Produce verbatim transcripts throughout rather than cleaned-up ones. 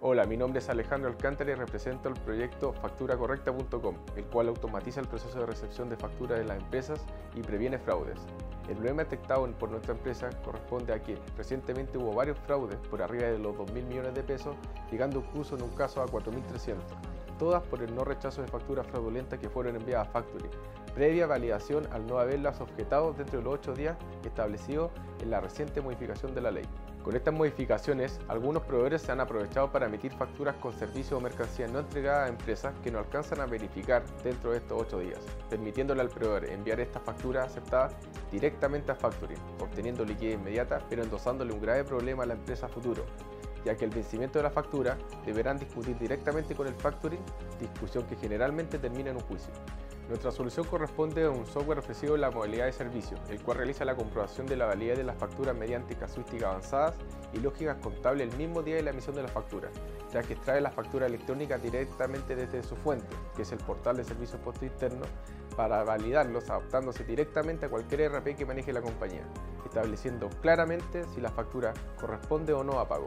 Hola, mi nombre es Alejandro Alcántara y represento el proyecto factura correcta punto com, el cual automatiza el proceso de recepción de facturas de las empresas y previene fraudes. El problema detectado por nuestra empresa corresponde a que recientemente hubo varios fraudes por arriba de los dos mil millones de pesos, llegando incluso en un caso a cuatro mil trescientos, todas por el no rechazo de facturas fraudulentas que fueron enviadas a Factory, previa validación al no haberlas objetado dentro de los ocho días establecidos en la reciente modificación de la ley. Con estas modificaciones, algunos proveedores se han aprovechado para emitir facturas con servicios o mercancías no entregadas a empresas que no alcanzan a verificar dentro de estos ocho días, permitiéndole al proveedor enviar estas facturas aceptadas directamente a Factory, obteniendo liquidez inmediata, pero endosándole un grave problema a la empresa a futuro, ya que el vencimiento de la factura deberán discutir directamente con el Factory, discusión que generalmente termina en un juicio. Nuestra solución corresponde a un software ofrecido en la modalidad de servicio, el cual realiza la comprobación de la validez de las facturas mediante casuísticas avanzadas y lógicas contables el mismo día de la emisión de la factura, ya que extrae la factura electrónica directamente desde su fuente, que es el portal de servicios postos internos, para validarlos adaptándose directamente a cualquier E R P que maneje la compañía, estableciendo claramente si la factura corresponde o no a pago.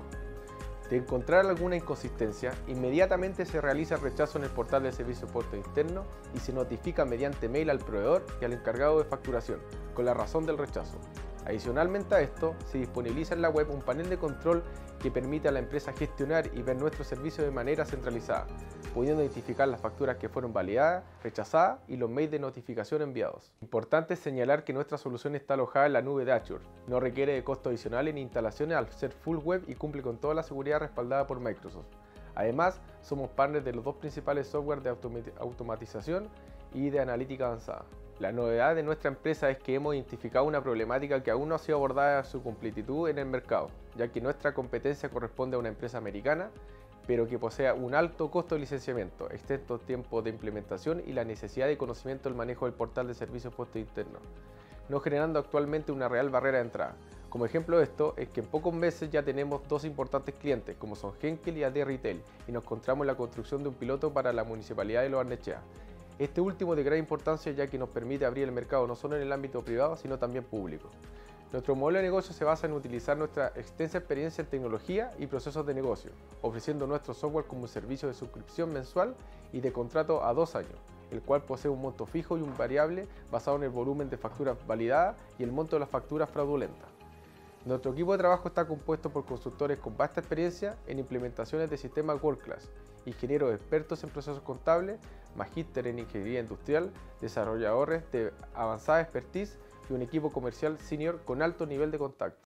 De encontrar alguna inconsistencia, inmediatamente se realiza el rechazo en el portal de servicios postos internos y se notifica mediante mail al proveedor y al encargado de facturación, con la razón del rechazo. Adicionalmente a esto, se disponibiliza en la web un panel de control que permite a la empresa gestionar y ver nuestro servicio de manera centralizada, pudiendo identificar las facturas que fueron validadas, rechazadas y los mails de notificación enviados. Importante señalar que nuestra solución está alojada en la nube de Azure, no requiere de costos adicionales ni instalaciones al ser full web y cumple con toda la seguridad respaldada por Microsoft. Además, somos partners de los dos principales software de automatización y de analítica avanzada. La novedad de nuestra empresa es que hemos identificado una problemática que aún no ha sido abordada a su completitud en el mercado, ya que nuestra competencia corresponde a una empresa americana, pero que posea un alto costo de licenciamiento, extensos tiempos de implementación y la necesidad de conocimiento del manejo del portal de servicios postos internos, no generando actualmente una real barrera de entrada. Como ejemplo de esto es que en pocos meses ya tenemos dos importantes clientes, como son Henkel y A D Retail, y nos encontramos en la construcción de un piloto para la Municipalidad de Lo Barnechea. Este último de gran importancia ya que nos permite abrir el mercado no solo en el ámbito privado, sino también público. Nuestro modelo de negocio se basa en utilizar nuestra extensa experiencia en tecnología y procesos de negocio, ofreciendo nuestro software como un servicio de suscripción mensual y de contrato a dos años, el cual posee un monto fijo y un variable basado en el volumen de facturas validadas y el monto de las facturas fraudulentas. Nuestro equipo de trabajo está compuesto por consultores con vasta experiencia en implementaciones de sistemas World Class, ingenieros expertos en procesos contables, magíster en ingeniería industrial, desarrolladores de avanzada expertise y un equipo comercial senior con alto nivel de contacto.